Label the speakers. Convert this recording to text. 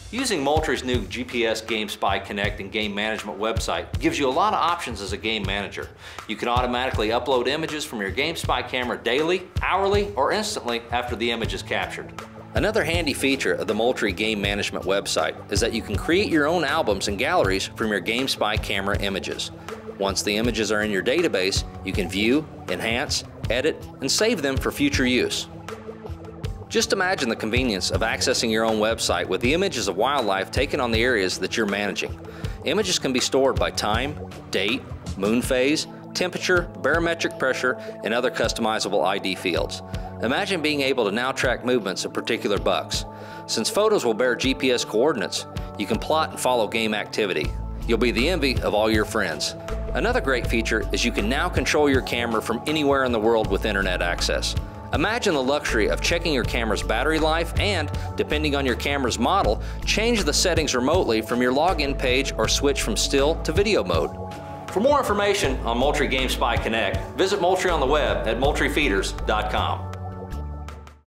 Speaker 1: Using Moultrie's new GPS GameSpy Connect and Game Management website gives you a lot of options as a game manager. You can automatically upload images from your GameSpy camera daily, hourly, or instantly after the image is captured. Another handy feature of the Moultrie Game Management website is that you can create your own albums and galleries from your GameSpy camera images. Once the images are in your database, you can view, enhance, edit, and save them for future use. Just imagine the convenience of accessing your own website with the images of wildlife taken on the areas that you're managing. Images can be stored by time, date, moon phase, temperature, barometric pressure, and other customizable ID fields. Imagine being able to now track movements of particular bucks. Since photos will bear GPS coordinates, you can plot and follow game activity. You'll be the envy of all your friends. Another great feature is you can now control your camera from anywhere in the world with internet access. Imagine the luxury of checking your camera's battery life and, depending on your camera's model, change the settings remotely from your login page or switch from still to video mode. For more information on Moultrie GameSpy Connect, visit Moultrie on the web at moultriefeeders.com.